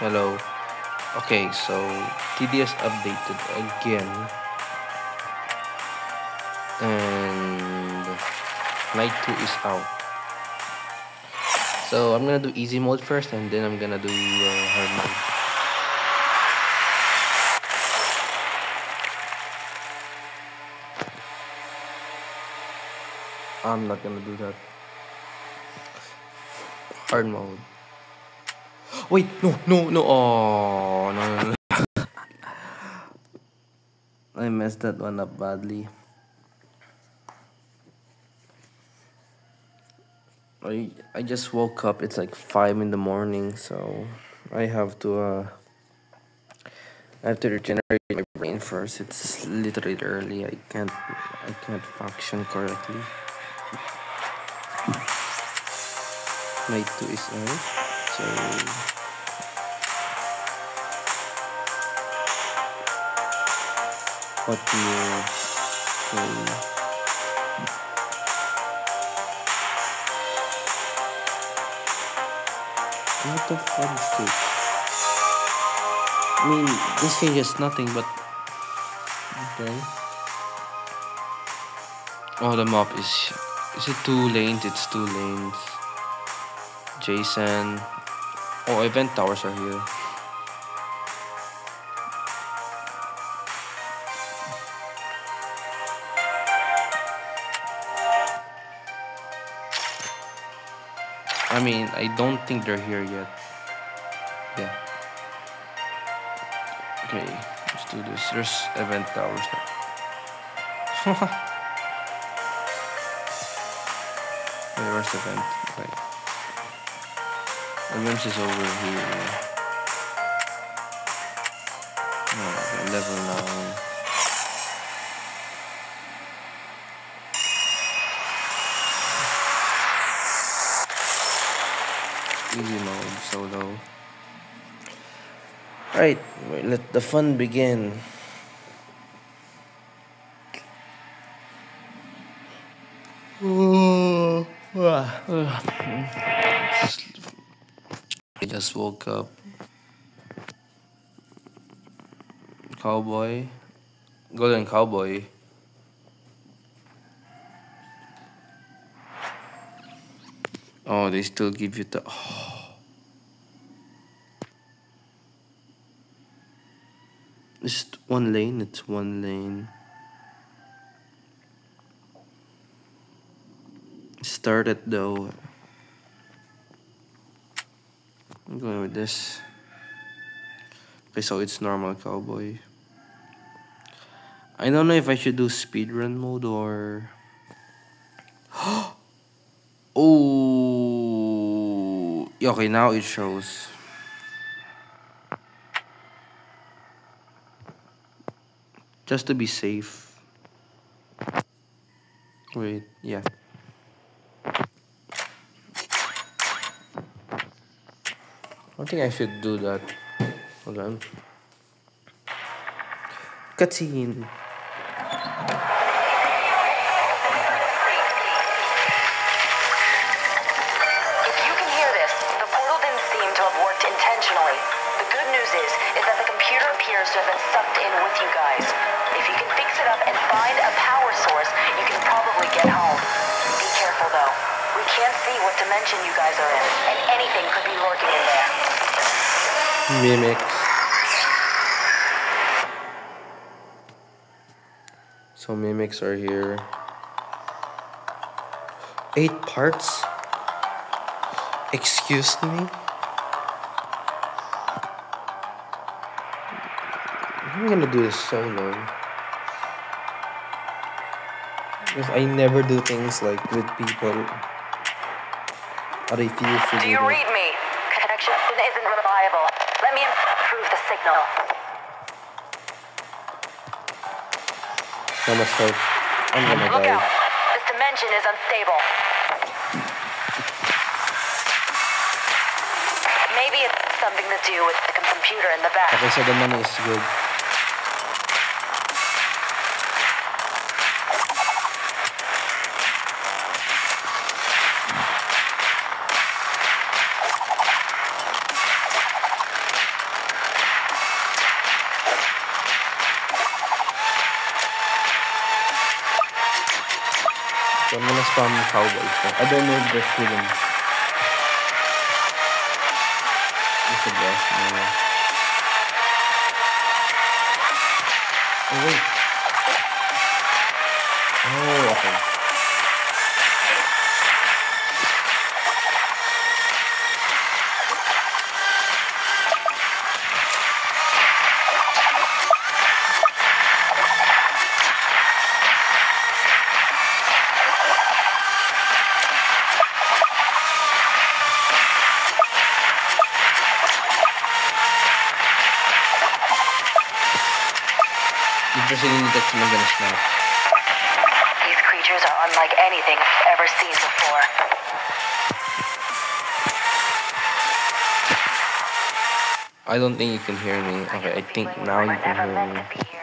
Hello. Okay, so TDS updated again, and night 2 is out. So I'm gonna do easy mode first, and then I'm gonna do hard mode. I'm not gonna do that. Hard mode. Wait, no. Oh, no. I messed that one up badly. I just woke up. It's like 5 in the morning, so I have to regenerate my brain first. It's literally early. I can't function correctly. Night 2 is out. So what new? Okay. What the fuck is this? I mean, this changes nothing, but okay. Oh, the map is it 2 lanes? It's 2 lanes. Jason. Oh, event towers are here. I mean, I don't think they're here yet. Yeah. Okay, let's do this. There's event towers now. Wait, where's the event? Okay. Events is over here. Oh, okay, level 9. Easy mode, solo. Right, let the fun begin. I just woke up. Cowboy. Golden Cowboy. Oh, they still give you the. Oh. It's 1 lane. It's 1 lane. Started though. I'm going with this. Okay, so it's normal cowboy. I don't know if I should do speedrun mode or. Oh, yeah, okay, now it shows. Just to be safe. Wait, yeah. I think I should do that. Hold on. Cutscene. If you can hear this, the portal didn't seem to have worked intentionally. The good news is that the computer appears to have been sucked in with you guys. If you can fix it up and find a power source, you can probably get home. Be careful though. We can't see what dimension you guys are in, and anything could be lurking in there. Mimics. So mimics are here. 8 parts? Excuse me? I'm gonna do this solo. Because I never do things like with people. Or I feel free. Do you read me? Connection isn't reliable. Let me improve the signal. How much help? I'm gonna Look die. out. This dimension is unstable. Maybe it's something to do with the computer in the back. Okay, so the money is good. from cowboys. But I don't know if that's hidden. It's a boss. No. Oh wait. Oh, okay. Kasi nilitect sila gonna snap. These creatures are unlike anything I've ever seen before. I don't think you can hear me. Okay, I think now you can hear me.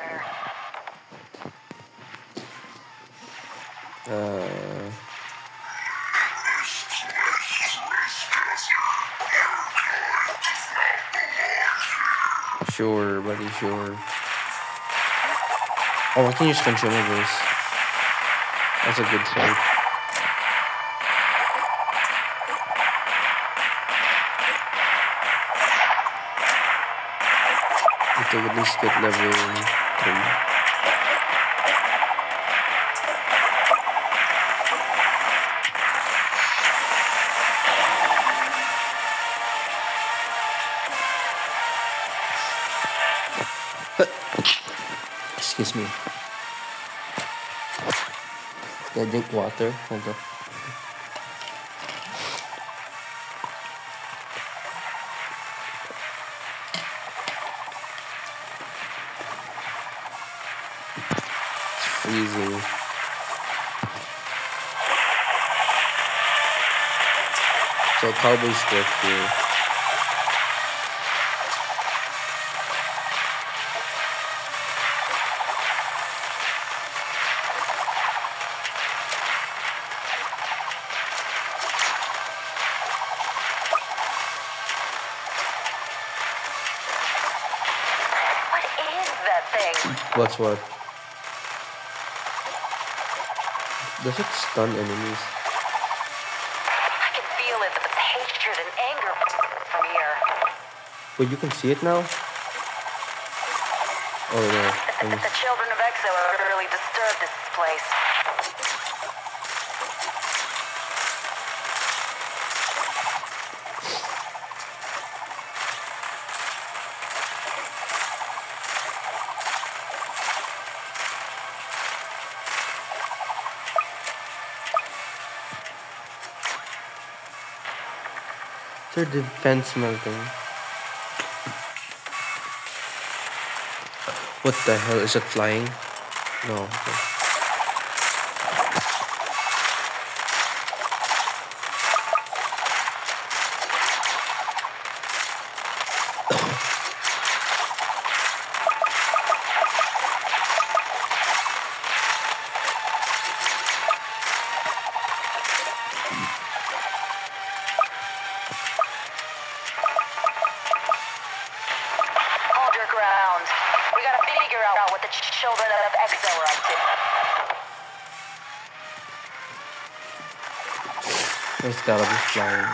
Sure, buddy, sure. Oh, I can use consumables. That's a good start. To at least get level 3. Excuse me. Yeah, drink water. Hold up. Freezing. So cowboys work here. What is that thing? What's what? Does it stun enemies? I can feel it, the hatred and anger from here. Wait, you can see it now? Oh no. The children of Exo have really disturbed this place. Their defense melting. What the hell? Is it flying? No. Okay. Hold your ground. We gotta figure out what the children of Exo are up to. It's gotta be flying.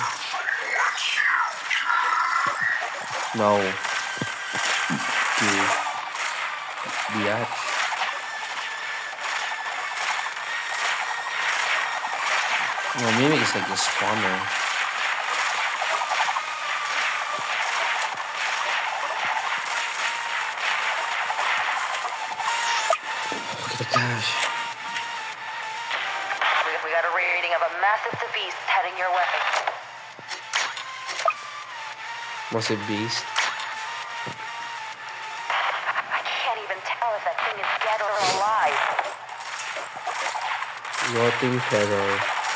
No. Dude. Biatch. No, maybe it's like the spawner. Look at the cash. We got a reading of a massive beast heading your way. Massive beast. I can't even tell if that thing is dead or alive. Rotting terror.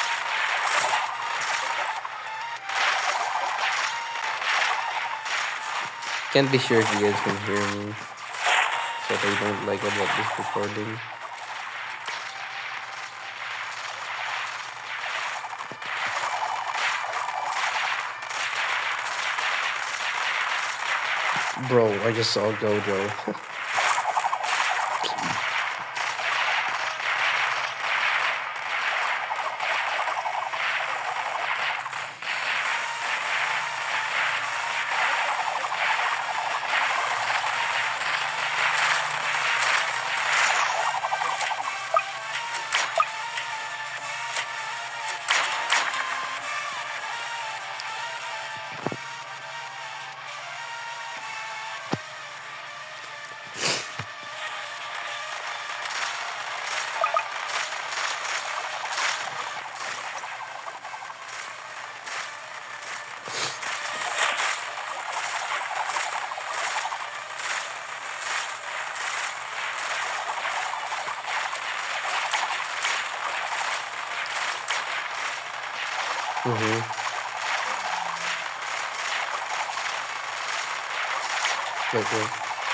Can't be sure if you guys can hear me. So they don't like about this recording. Bro, I just saw Gojo. Wait.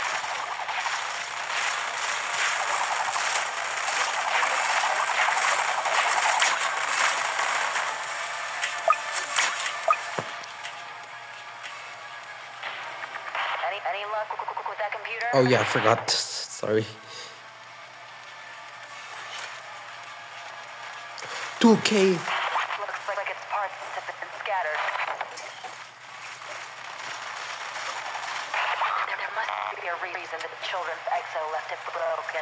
Any luck with that computer? Oh yeah, I forgot. Sorry. 2K. Looks like its parts have been scattered. There must be a reason that the children's exo left it broken.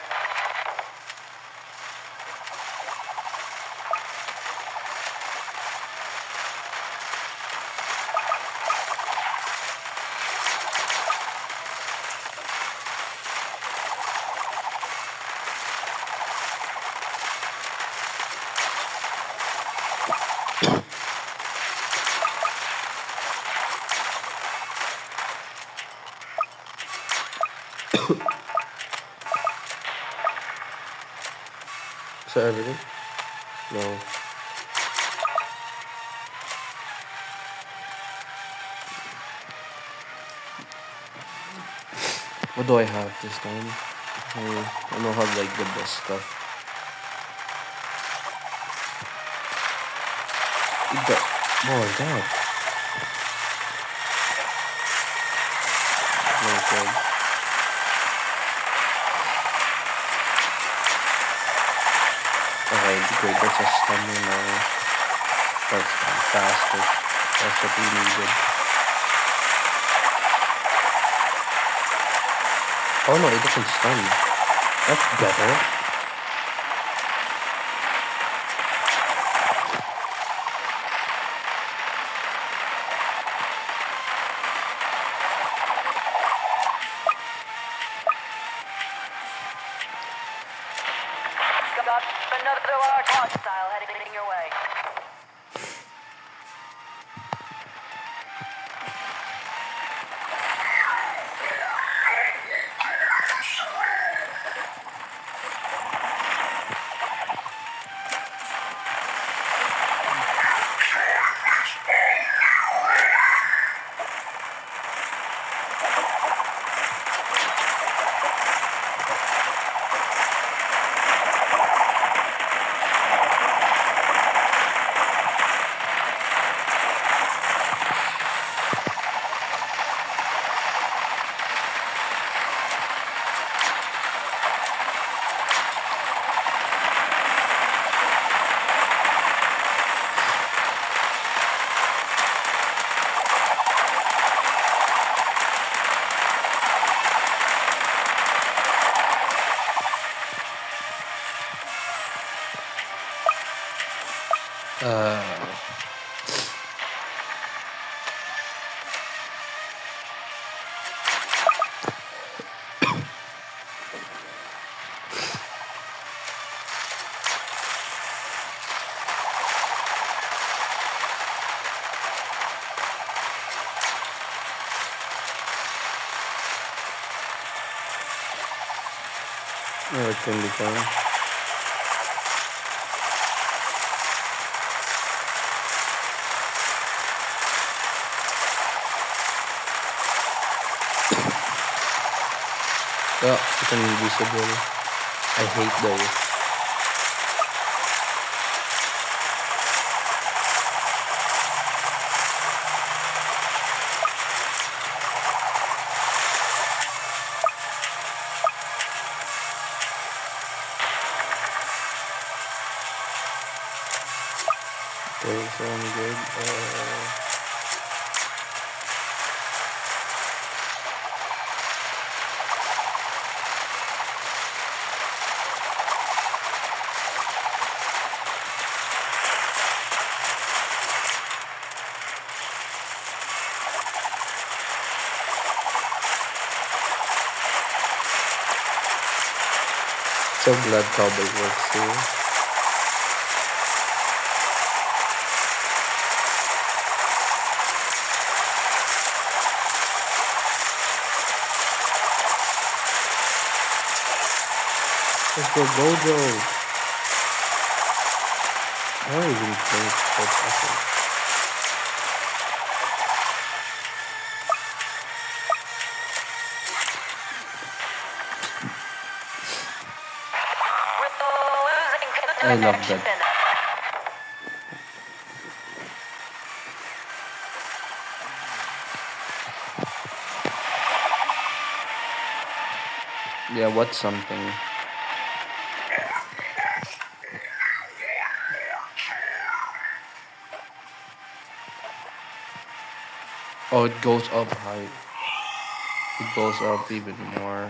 Is that everything? No. What do I have this time? I don't have like the best stuff. Oh my god. Oh my god. Okay, great. That's a stunning now. That's fantastic. That's what we needed. Oh no, it doesn't stun. That's better. Got another large hostile heading your way. Oh, it can be fun. Yeah, it's invisible. I hate those. Okay, so I'm good. So glad Cowboy works here. Let's go Gojo! I don't even think that's awesome. I love that. Yeah, what's something? Oh, it goes up high. It goes up even more.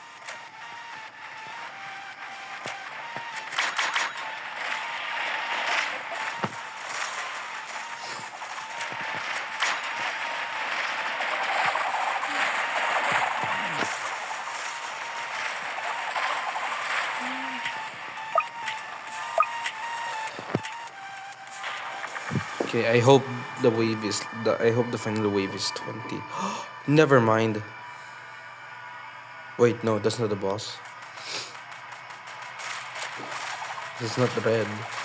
Okay, I hope the wave is I hope the final wave is 20. Never mind. Wait, no, that's not the boss. It's not red.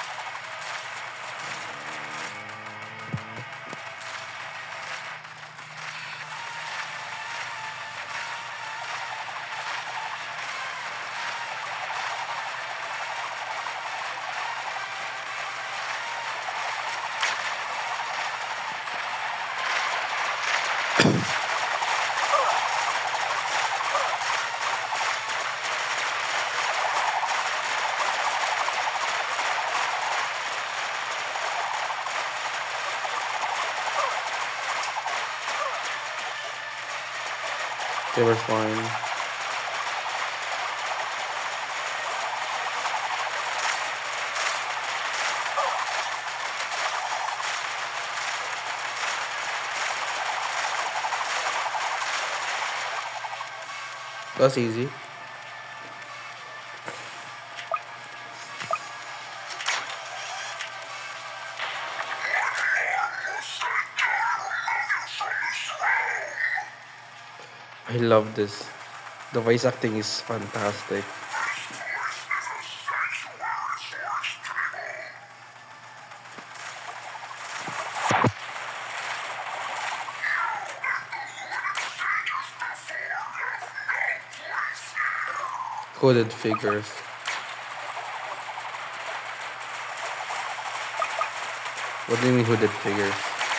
They were fine. That's easy. I love this. The voice acting is fantastic. Coded figures. What do you mean hooded figures?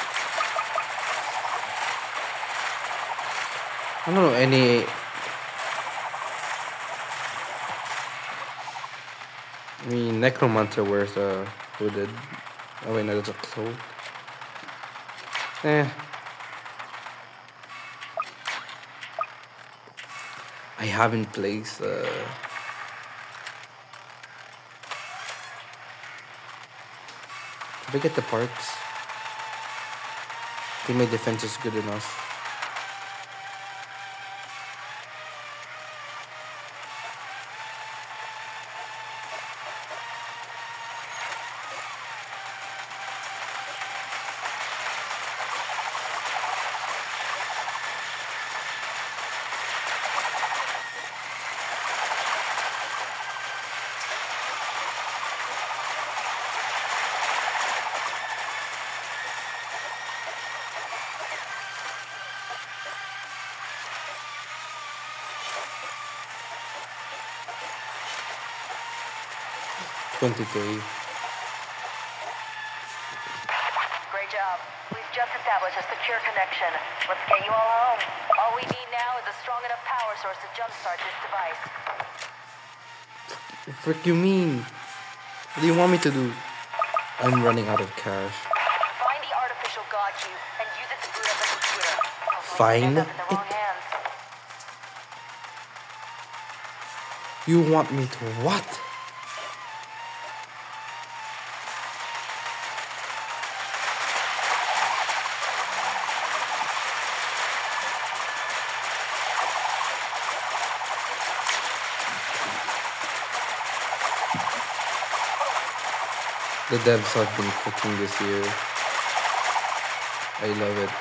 I don't know any. I mean, Necromancer wears a hooded. Oh wait, no, that's a cloak. Eh. I haven't placed. Did I get the parts? I think my defense is good enough. $20K. Great job. We've just established a secure connection. Let's get you all home. All we need now is a strong enough power source to jumpstart this device. What the frick you mean? What do you want me to do? I'm running out of cash. Find the artificial god cube and use it to boot up the computer. Find End up in the wrong it? hands. You want me to what? The devs have been cooking this year. I love it.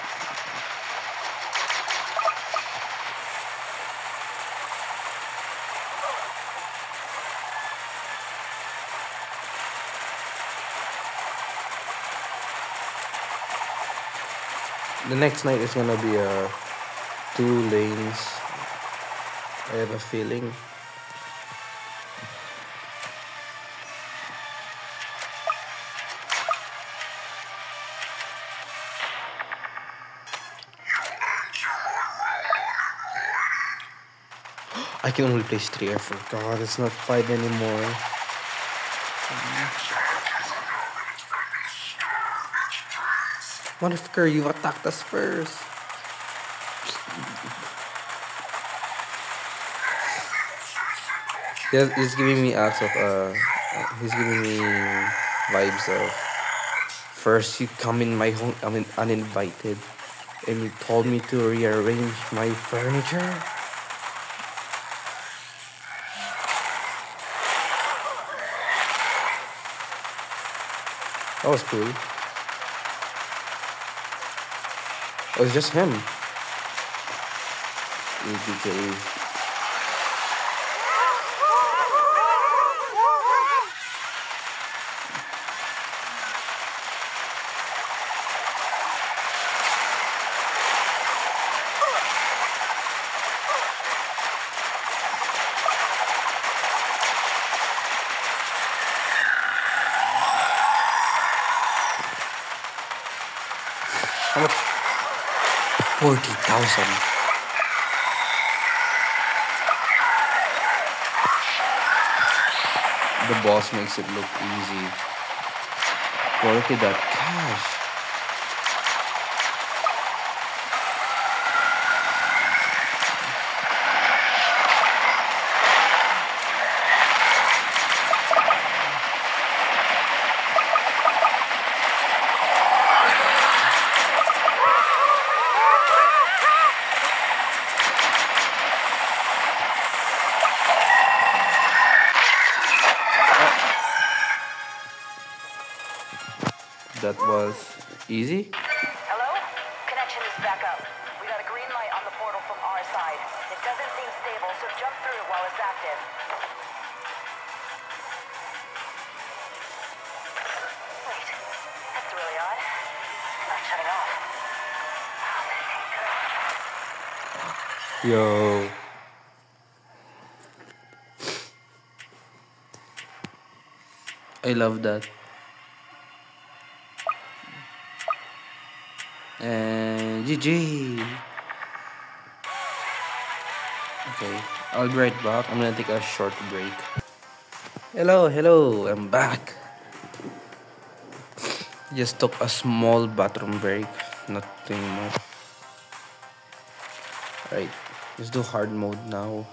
The next night is gonna be 2 lanes. I have a feeling. I can only place 3. I forgot. It's not 5 anymore. Motherfucker, you attacked us first. He's giving me acts of he's giving me vibes of first you come in my home, I mean uninvited, and you told me to rearrange my furniture. That was cool. It was just him. ABK. How much? 40,000. The boss makes it look easy. Well, look at that cash. That was easy. Hello? Connection is back up. We got a green light on the portal from our side. It doesn't seem stable, so jump through it while it's active. Wait, that's really odd. It's not shutting off. Oh, this ain't good. Yo. I love that. And GG. Okay, I'll be right back. I'm gonna take a short break. Hello, I'm back. Just took a small bathroom break. Nothing much. Right, let's do hard mode now.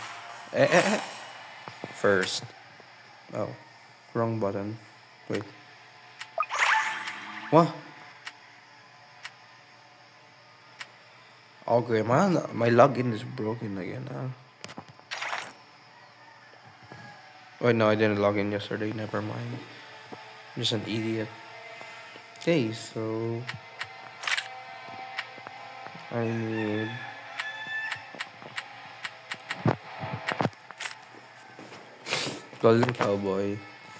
First. Oh, wrong button. Wait. What? Okay, man, my login is broken again. Wait, no, I didn't log in yesterday. Never mind. I'm just an idiot. Okay, so I need Golden Cowboy.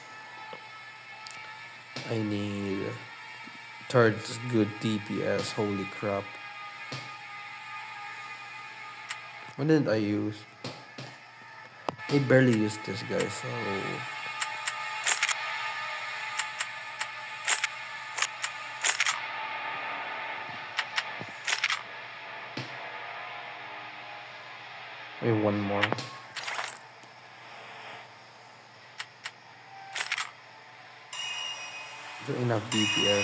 I need third good DPS. Holy crap. What did I use? I barely used this guy, so maybe one more. Not enough DPS.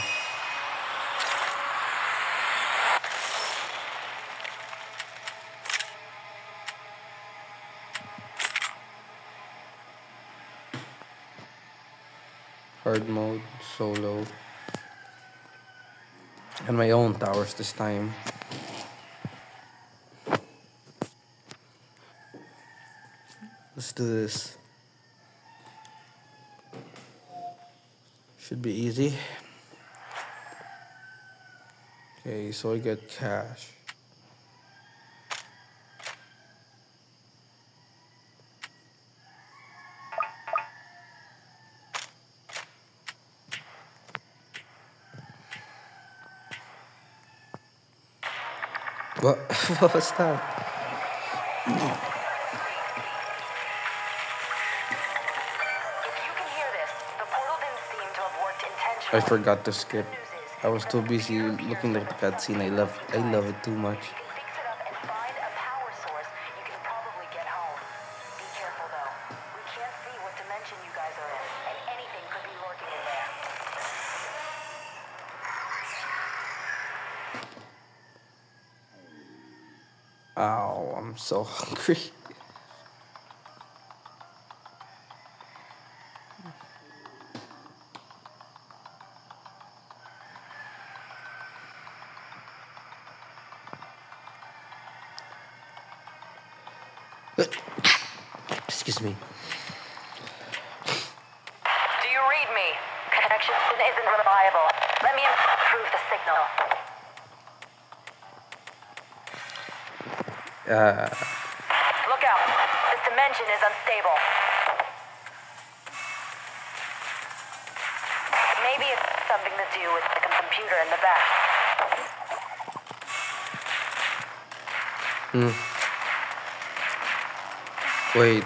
Hard mode, solo. And my own towers this time. Let's do this. Should be easy. Okay, so I get cash. What? What was that? If you can hear this, the portal didn't seem to have worked intentionally. I forgot to skip. I was too busy looking at the cutscene. I love it too much. If you can fix it up and find a power source, you can probably get home. Ow, I'm so hungry. Excuse me. Do you read me? Connection isn't reliable. Let me improve the signal. Look out. This dimension is unstable. Maybe it's something to do with the computer in the back. Wait.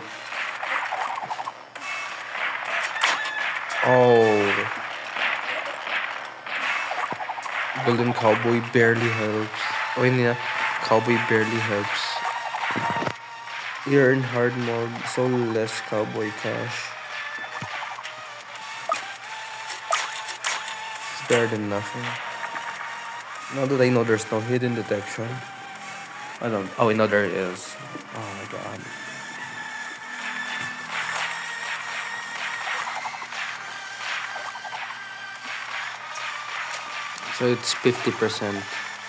Oh. Golden Cowboy barely helps. Oh, yeah. Cowboy barely helps. You're in hard mode, so less cowboy cash. It's better than nothing. Now that I know there's no hidden detection. I don't. Oh, wait, no, there is. Oh my god. So it's 50%.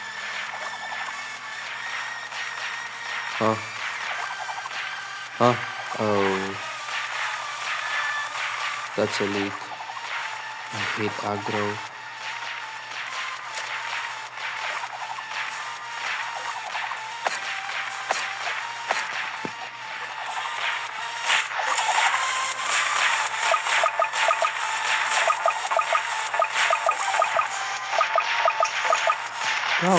Huh? Huh? Oh. That's a leak. I hate aggro. Go.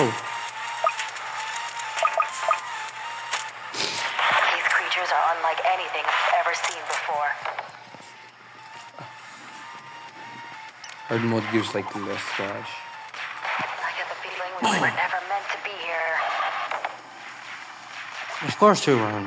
These creatures are unlike anything I've ever seen before. Hard mode gives like less cash. I get the feeling we were never meant to be here. Of course you weren't.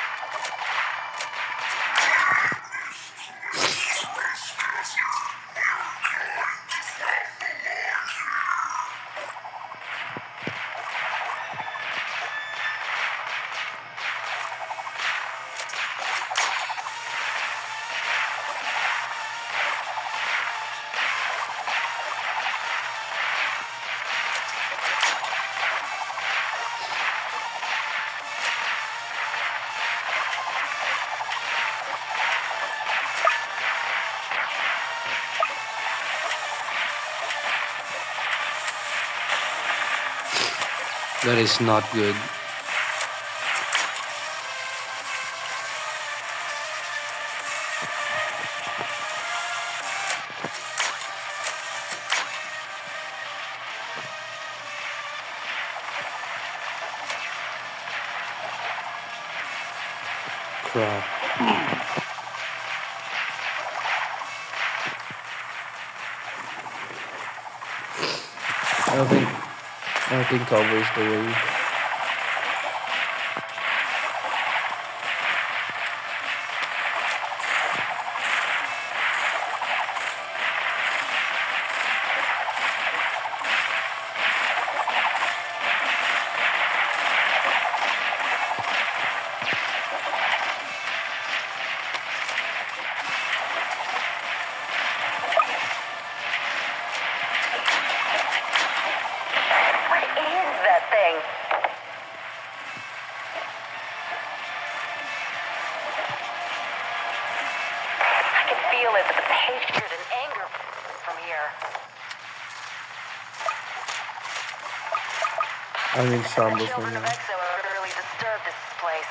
That is not good. Crap. I don't think Cowboy's the way. What is that thing? I can feel it, the hatred and anger from here. I'm in shambles The right children of now. Exo have really disturbed this place.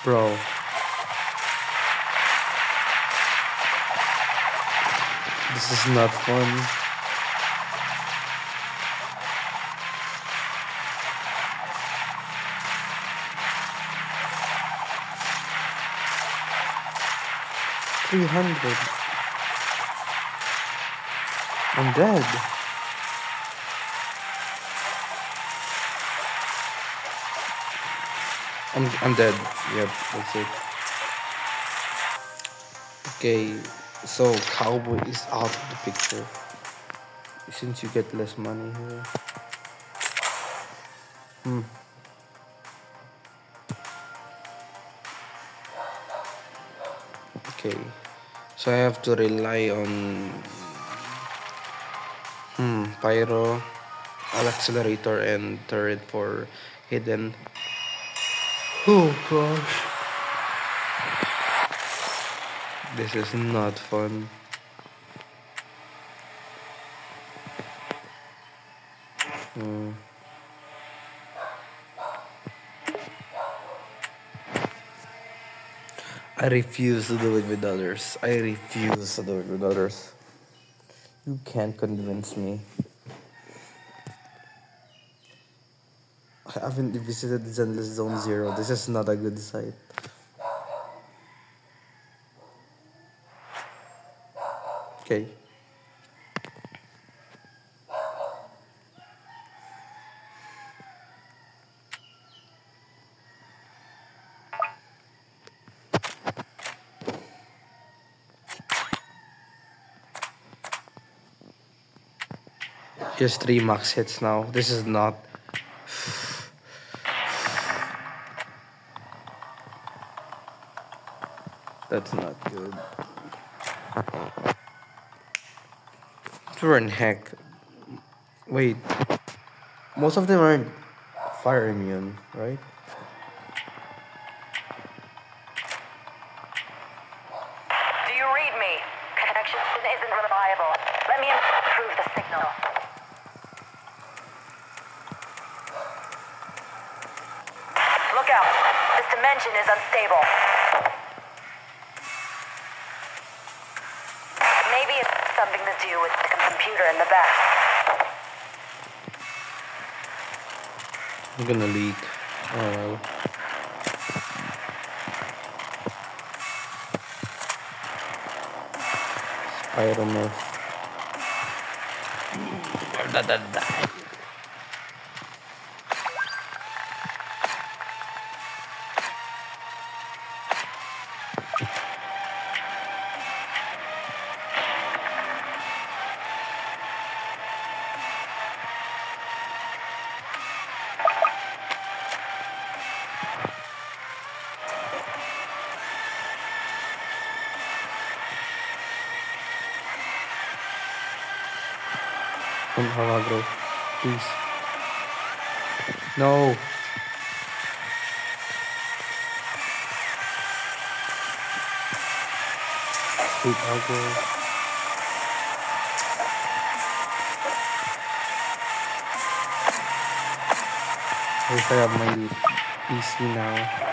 Bro. This is not fun. $300. I'm dead. I'm dead. Yep, that's it. Okay, so cowboy is out of the picture since you get less money here. Okay, so I have to rely on pyro, accelerator, and turret for hidden. Oh gosh, this is not fun. I refuse to do it with others. I refuse to do it with others. You can't convince me. I haven't visited Zenless Zone Zero. This is not a good site. Okay. Just 3 max hits now. This is not. That's not good. Turn heck. Wait. Most of them aren't fire immune, right? Do you read me? Connection isn't reliable. Let me improve the signal. Look out. This dimension is unstable. Maybe it's something to do with the computer in the back. I'm gonna leak. Oh. Spider-Man. Bro. Please. No. Sweet Agro. I wish I have my PC now.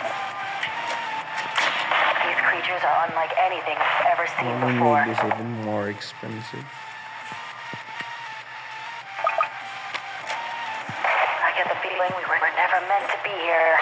These creatures are unlike anything I've ever seen I'm gonna before. make this even more expensive. I get the feeling we were never meant to be here.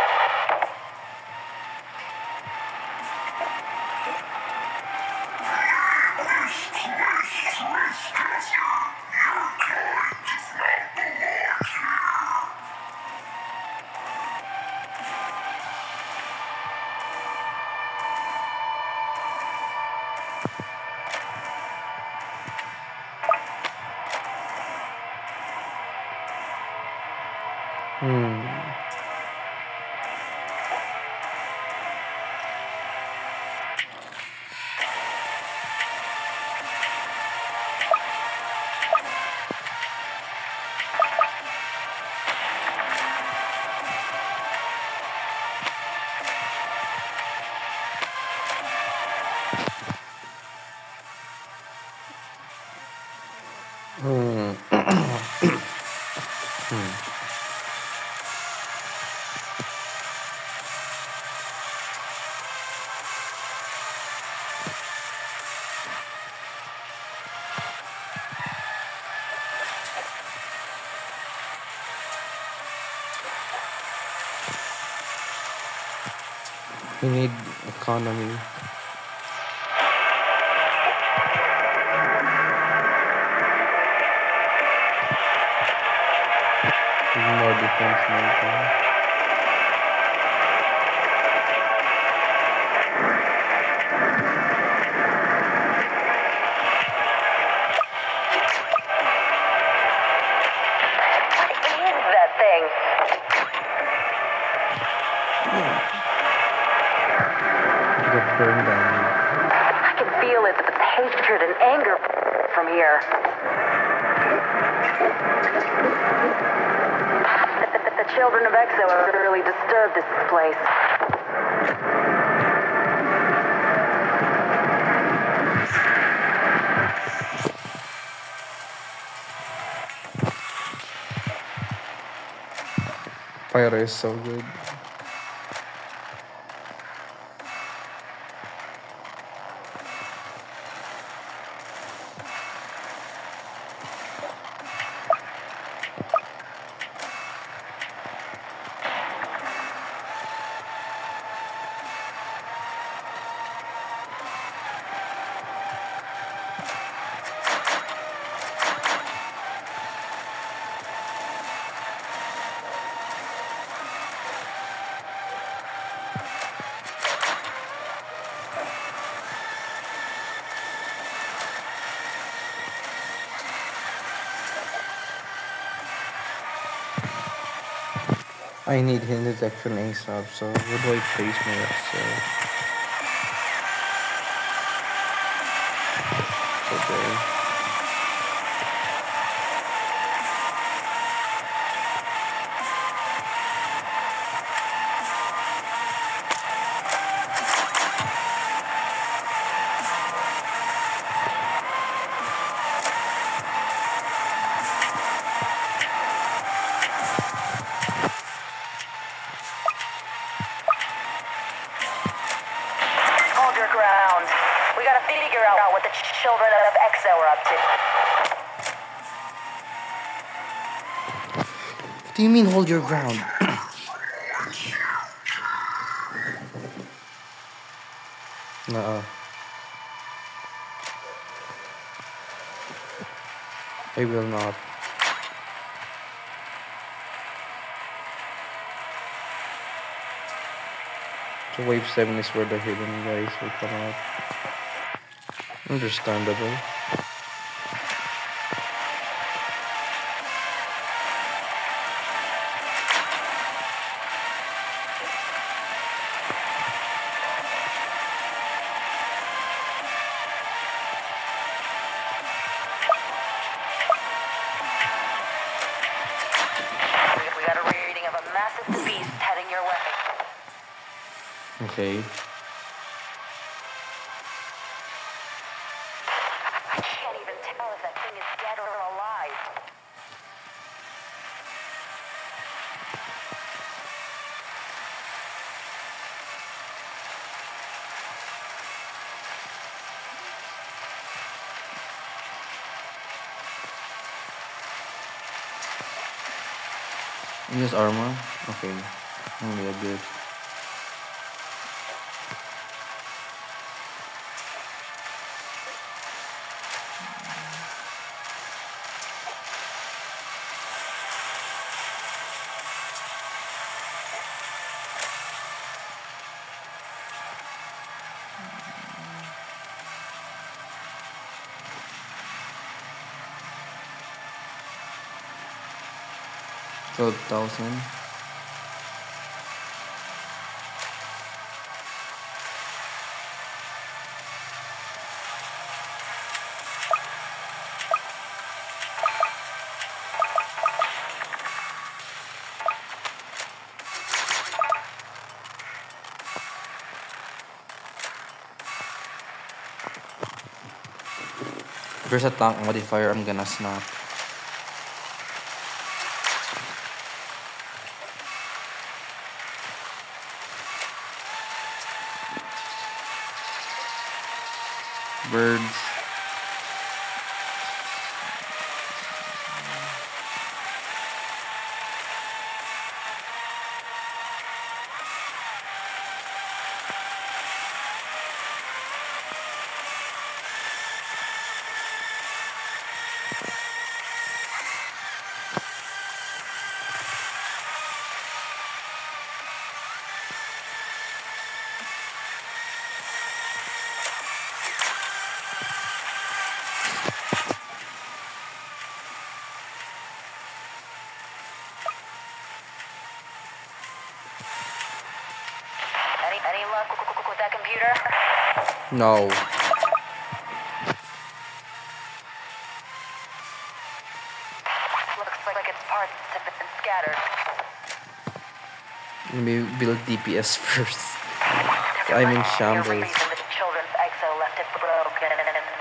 We need economy. More defense maybe. What is that thing? Get burned down. I can feel its hatred and anger from here. The children of Exo have really disturbed this place. Fire is so good. I need hint detection ASAP, so where do I place my Excel? Okay. Hold your ground. We gotta figure out what the children of Exo are up to. What do you mean hold your ground? Nuh-uh. I will not. So wave 7 is where the hidden guys will come out. Understandable. We got a reading of a massive beast heading your way. Okay. I can't even tell if that thing is dead or alive. Use armor? Okay. Only a bit. So 1,000. If there's a tank modifier, I'm gonna snap. Birds. No. Looks like its parts have been scattered. Let me build DPS first. There I'm in must be a shambles. reason the children's exo left it broken.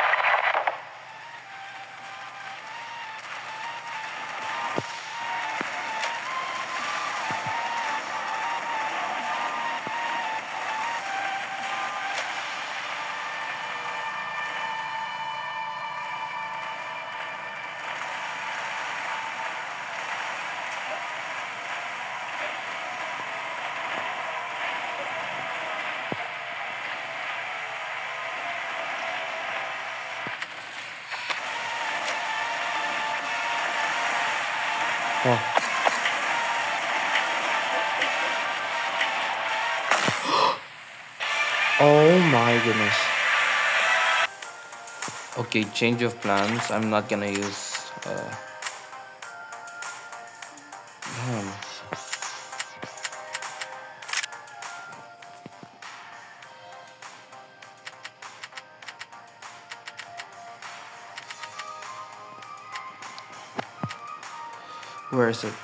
Oh. Oh my goodness. Okay, change of plans. I'm not gonna use damn. Where is it?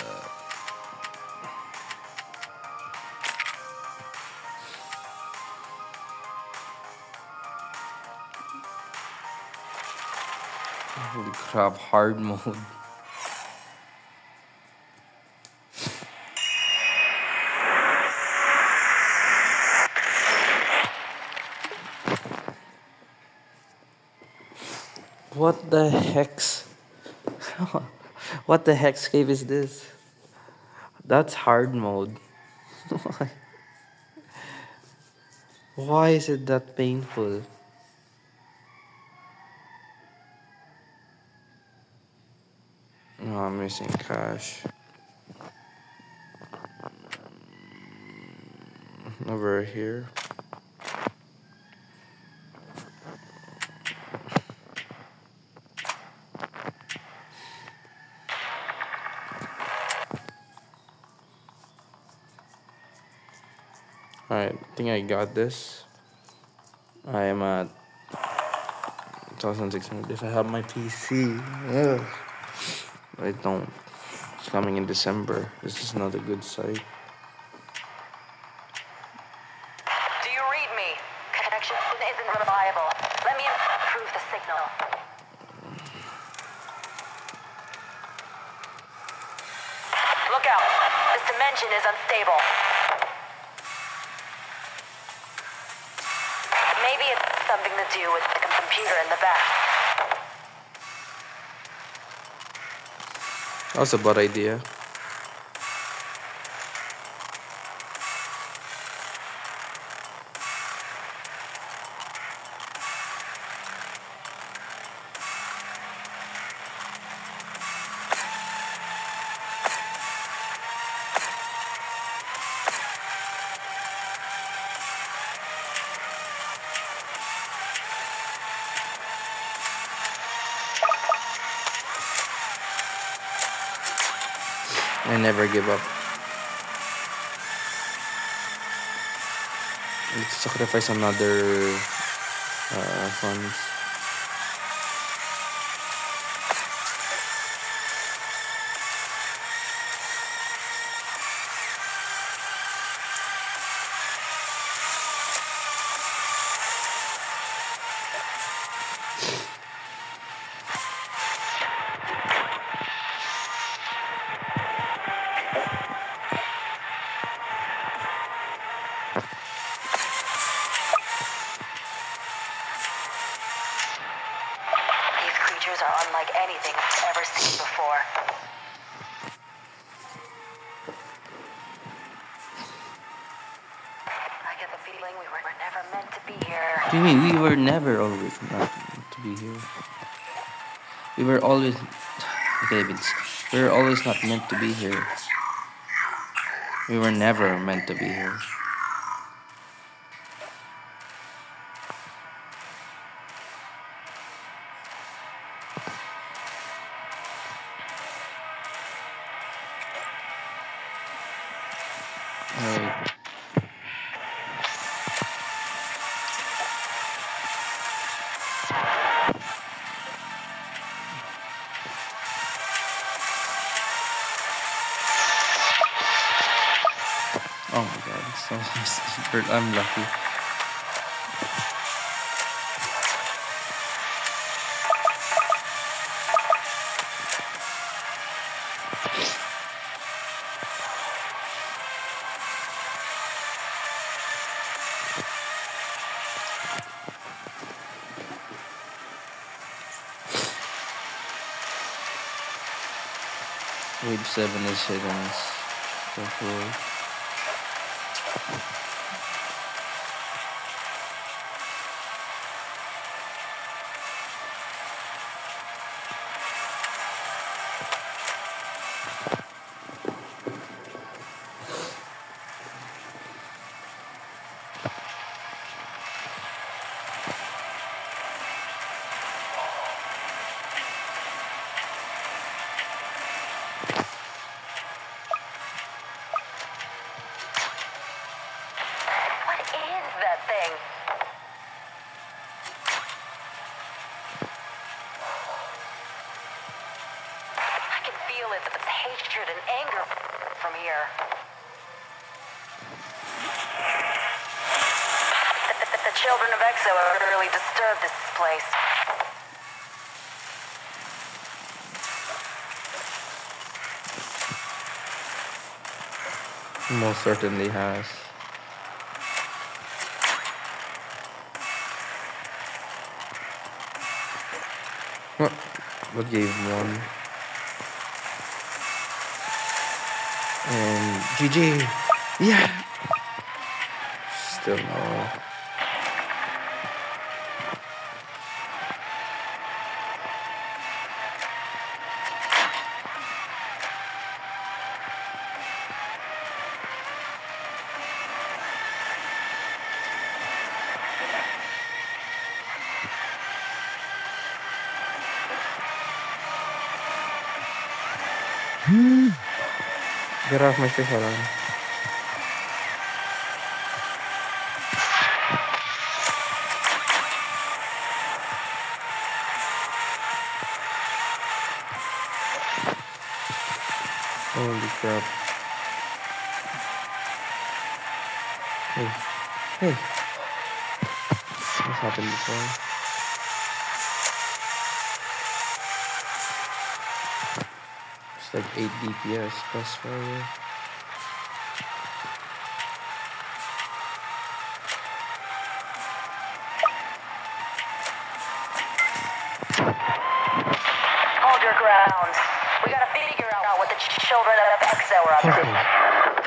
Holy crap, hard mode. What the hex? What the hexscape is this? That's hard mode. Why is it that painful? Oh, I'm missing cash. Over here. Alright, I think I got this. I am at 1600. If I have my PC. Ugh. I don't. It's coming in December. This is not a good site. Do you read me? Connection isn't reliable. Let me improve the signal. Look out. This dimension is unstable. Maybe it's something to do with the computer in the back. That's a bad idea. I never give up. Let's sacrifice another funds. These creatures are unlike anything I've ever seen before. I get the feeling we were never meant to be here. What do you mean? We were never always not meant to be here. We were always. Okay, we were always not meant to be here. We were never meant to be here. Alright. So I'm lucky. Wave 7 is hidden. So cool. Hatred and anger from here. The children of Exo have really disturbed this place. Most certainly has. What gave one? And GG. Yeah. Still no. Get off my fish alarm. Holy crap. Hey. Hey. What's happened before? It's like 8 DPS plus fire. Hold your ground. We gotta figure out what the children of Exo are up to.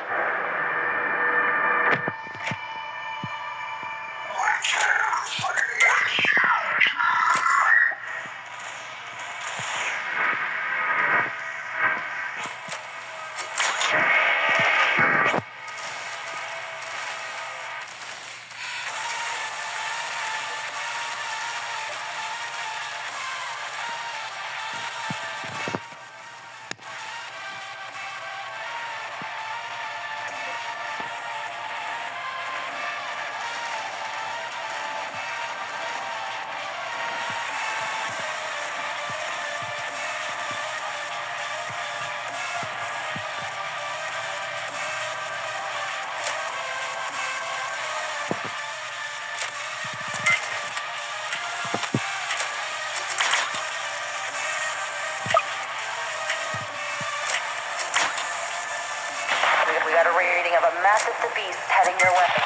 We got a reading of a massive beast heading your way.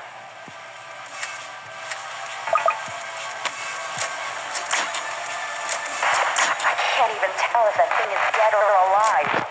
I can't even tell if that thing is dead or alive.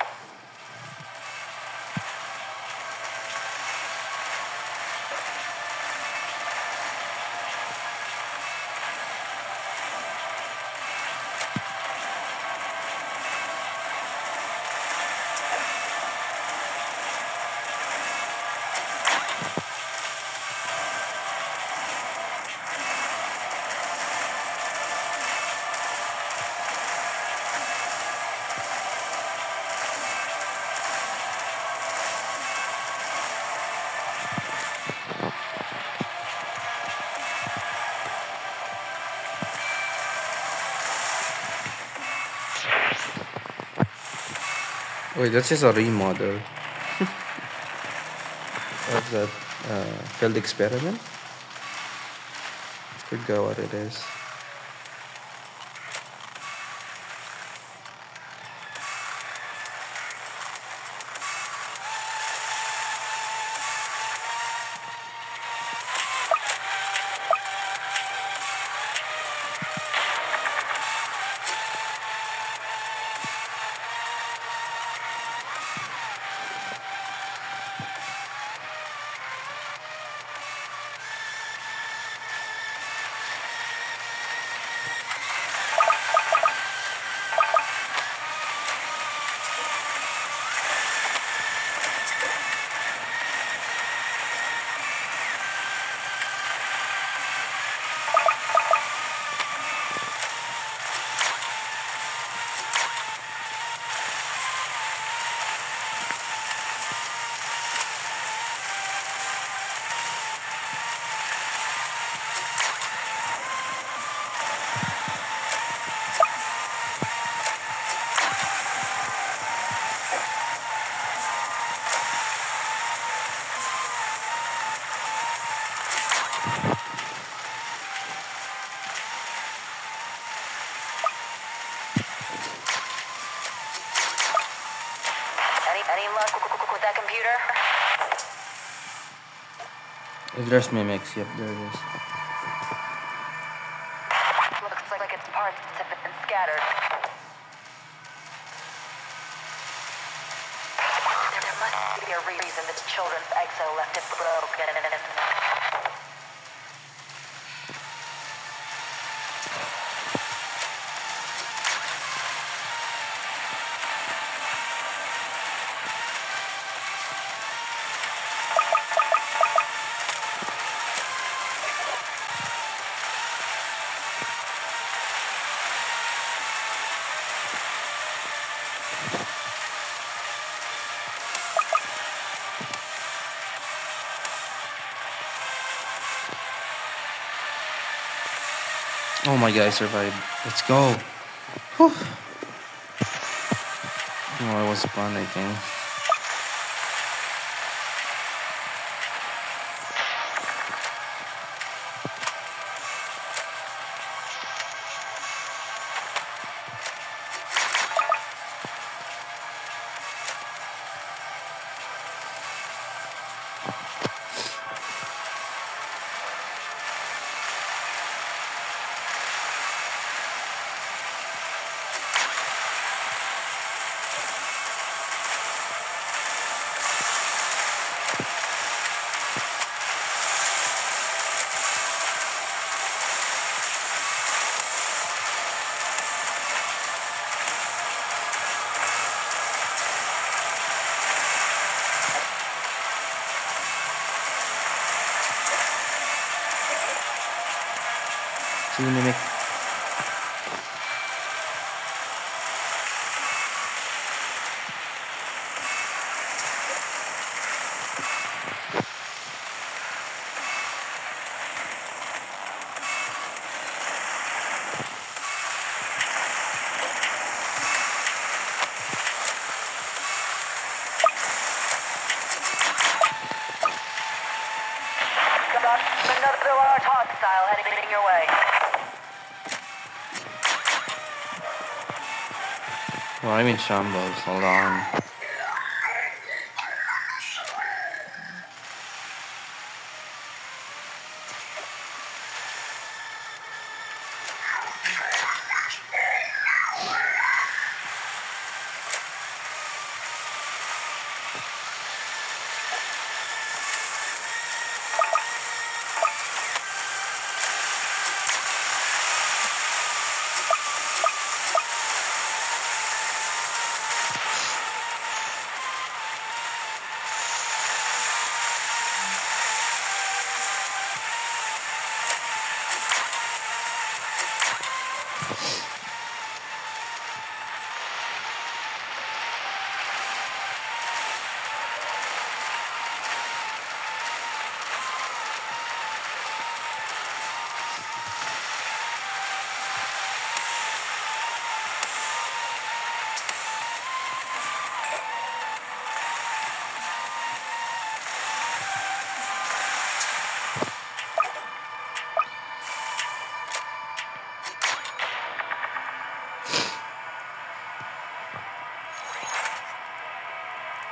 Wait, that's just a remodel. What's that? field experiment. Forgot what it is. Any luck with that computer? If there's mimics, yep, there it is. Looks like its parts have been scattered. There must be a reason the children's exo left it broken. Oh my god, I survived. Let's go. Whew. Oh, it was fun, I think. See you, mimic. Got another large hostile heading your way. Well, I'm in shambles. Hold on.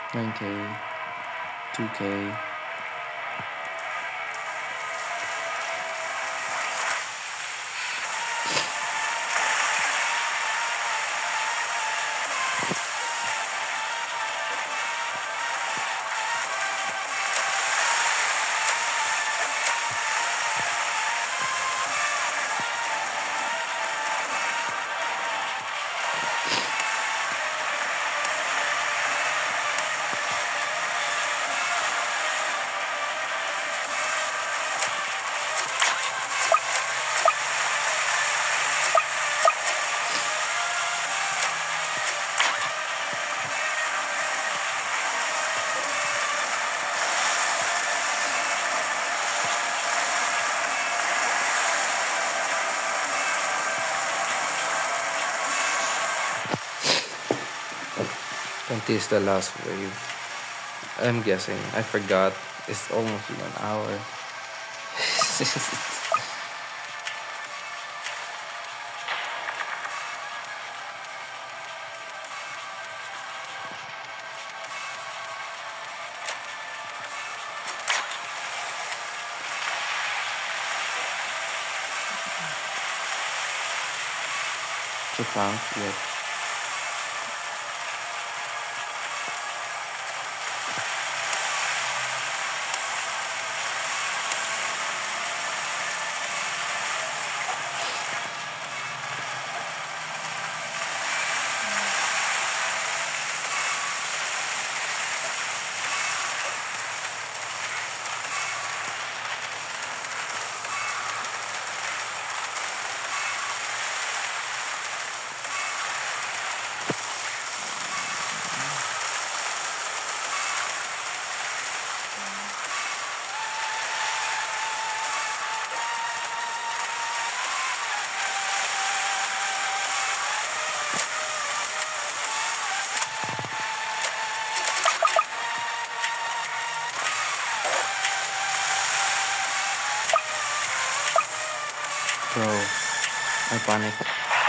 9K, 2K. Twenty is the last wave. I'm guessing. I forgot. It's almost been an hour. To count yet. Bro, I panicked.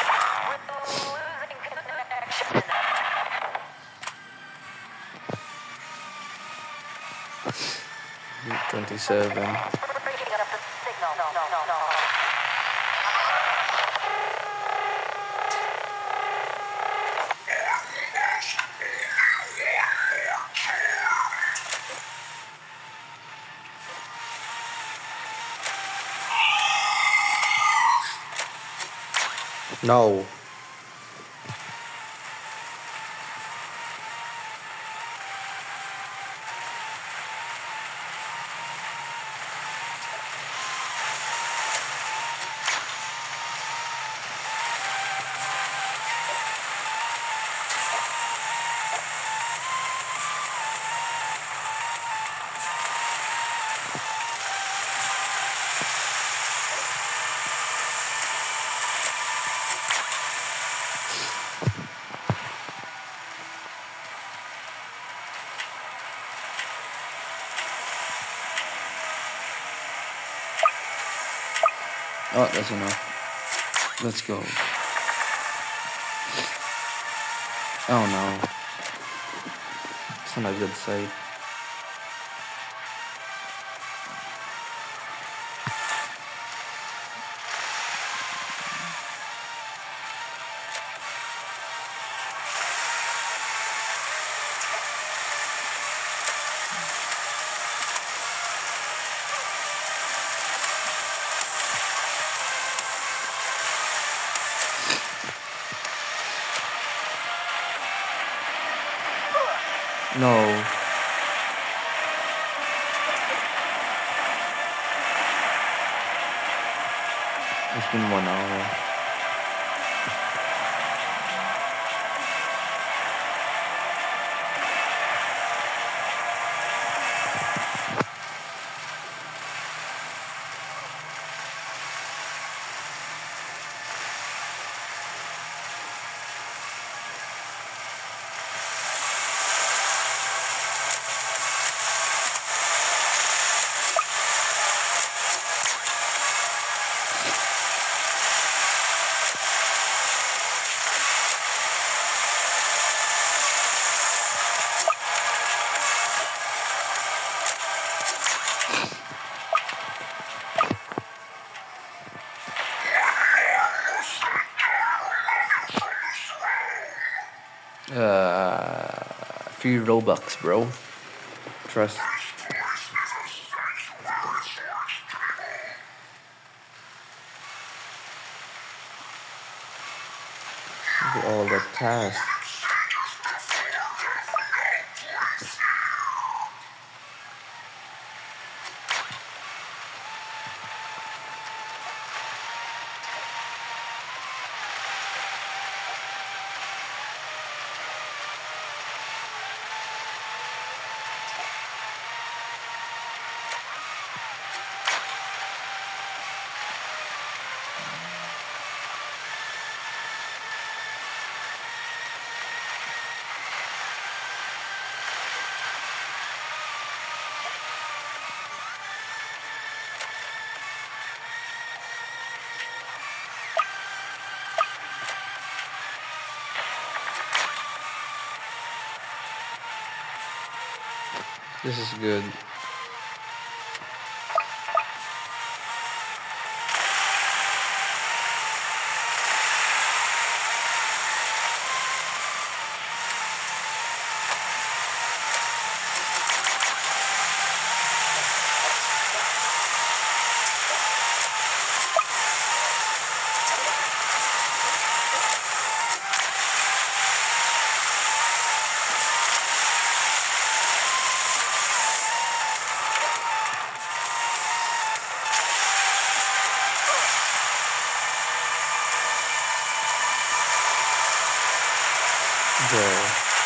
27. No. Oh, that's enough. Let's go. Oh no. It's not a good sight. No. It's been 1 hour. Free Robux, bro. Trust. Do all the tasks. This is good. Bro.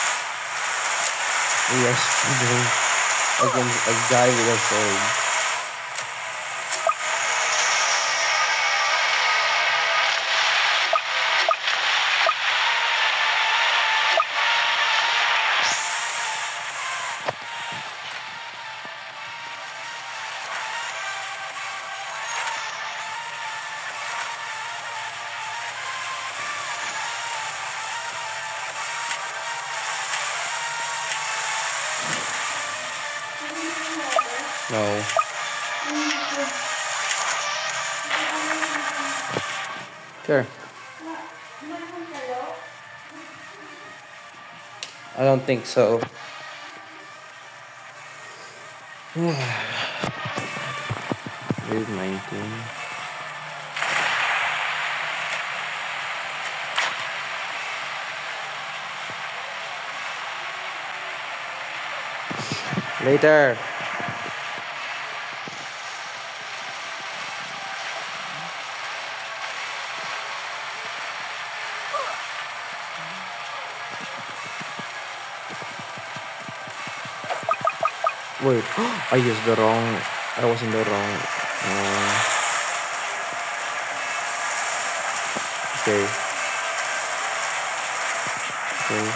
We are struggling against a guy with a sword. No. Sure. I don't think so. Grade 19. Later. Wait, I used the wrong. I was in the wrong. Okay. Okay.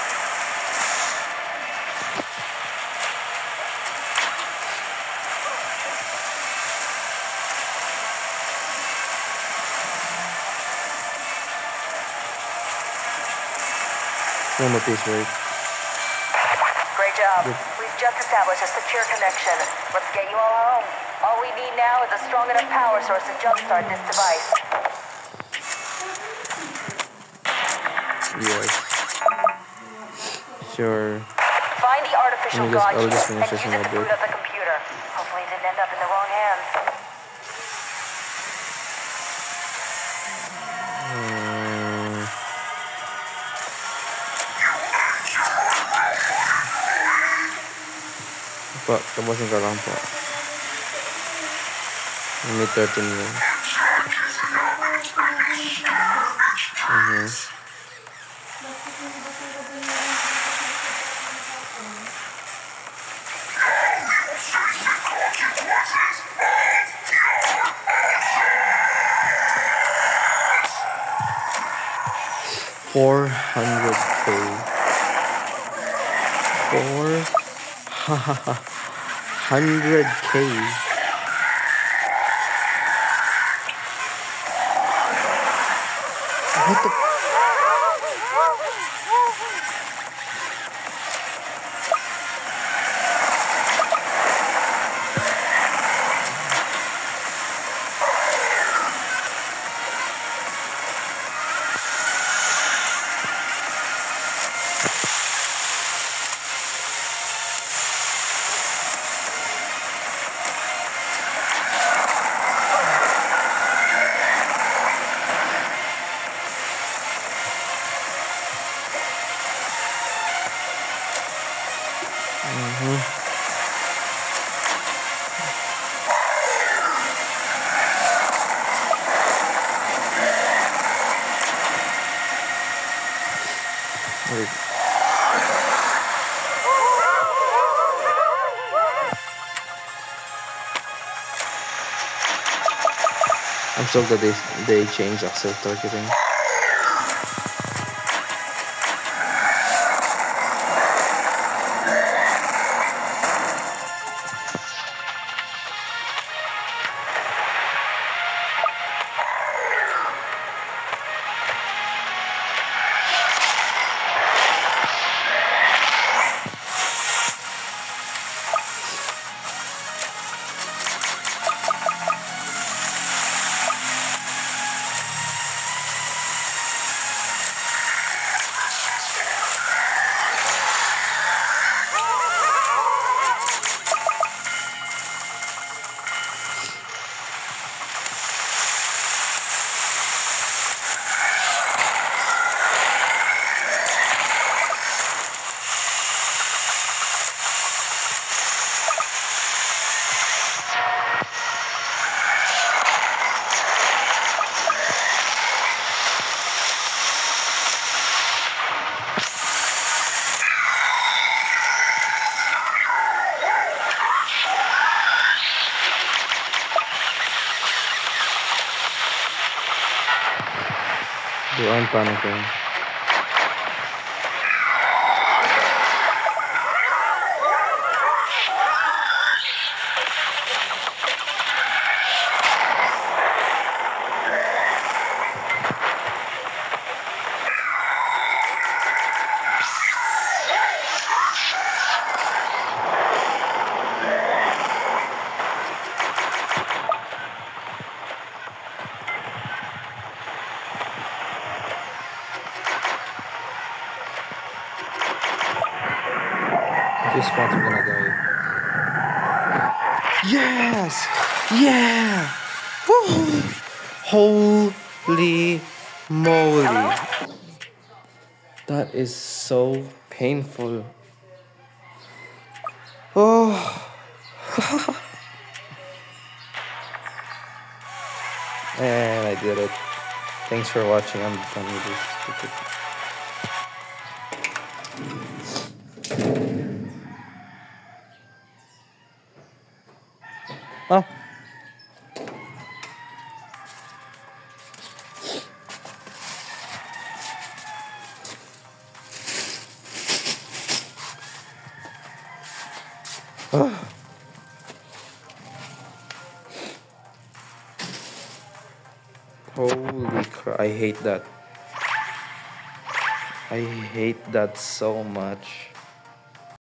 One more piece, right? Great job. Good. We've just established a secure connection. Let's get you all home. All we need now is a strong enough power source to jumpstart this device. Yes. Sure. Find the artificial god I'll key just and finish this use in it a to boot bit. up the computer. Hopefully it didn't end up in the wrong hands. Pak, tapusin ko lang po. May 13 yun. Mm-hmm. 400K. 100K. What the? Wait. I'm so glad they changed access targeting. They aren't panicking. If you spawn, you're gonna die. Yes! Yeah! Woo! Holy moly! Hello? That is so painful. Oh! And I did it. Thanks for watching. I'm done with this stupid. Oh. Holy crap, I hate that. I hate that so much.